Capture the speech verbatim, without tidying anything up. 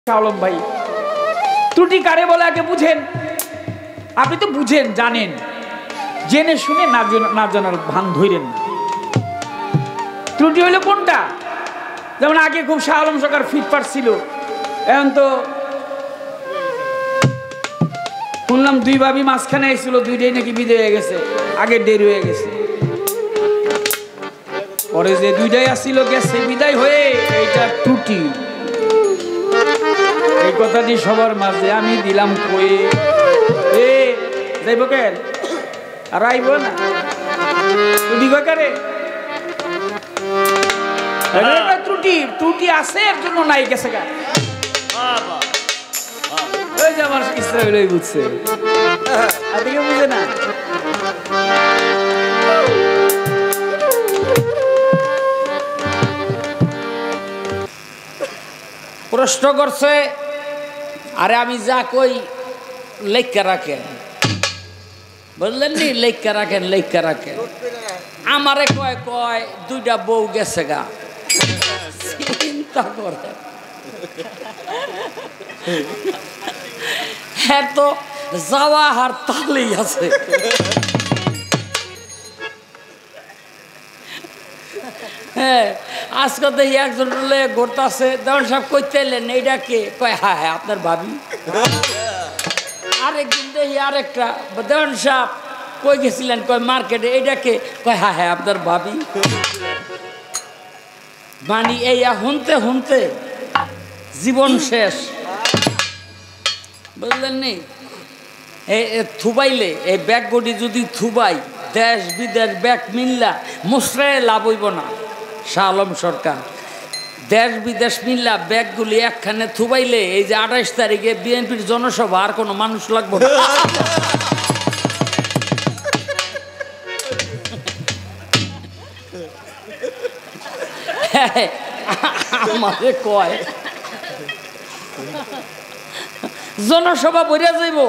আলম ভাই ত্রুটি কারে বলে আগে বুঝেন। আপনি তো বুঝেন, জানেন, জেনে শুনে না জানার ভান ধরেন। ত্রুটি হইলো কোনটা? যেমন আগে খুব শাহ আলম সরকার ফিটফাট ছিল, এখন তো শুনলাম দুই ভাবি মাঝখানে এসেছিল, দুইটাই নাকি বিদায় হয়ে গেছে, আগে দেরি হয়ে গেছে। পরে যে দুইটাই আসছিল গেছে বিদায় হয়ে, এইটা ত্রুটি। এই কথাটি সবার মাঝে আমি দিলাম কয়ে, এ যাইব কেন আর আইব না, ত্রুটি কারে ত্রুটি ত্রুটি আছে এর জন্য নাই গেছে গা। ওই যে আমার ইসরায়েল বুঝছে, আদিকে বুঝে না। প্রশ্ন করছে, আরে আমি যা কই লেখা রাখেন, বুঝলেন নি? লেখা রাখেন, লেখা রাখেন। আমারে কয় কয় দুইটা বউ গেছে গা। চিন্তা করে হ্যাঁ, তো যাওয়া হার তালেই আছে। হ্যাঁ, আজকে দেখি একজন ঘুরতেছে, দেওয়ান সাহেব কইতে এলেন, এইটা কে? কয় হ্যাঁ হ্যাঁ আপনার ভাবি। আরেকদিন দেখি আরেকটা, দেওয়ান সাহেব কই গেছিলেন? কয় মার্কেটে। এইটা কে? কয় হ্যাঁ হ্যাঁ আপনার ভাবি। মানে এই হুনতে হুনতে জীবন শেষ, বুঝলেন নি? এই থুবাইলে এই ব্যাগগুলি যদি থুবাই, দেশ বিদেশ ব্যাগ মিল্লা মুসরায় লাভ হইব না। শাহ আলম সরকার দেশ বিদেশ মিল্লা ব্যাগগুলি একখানে থুবাইলে, এই যে আঠাইশ তারিখে বিএনপির জনসভা, আর কোনো মানুষ লাগবে না। আমারে কয় জনসভা বইরা যাইব।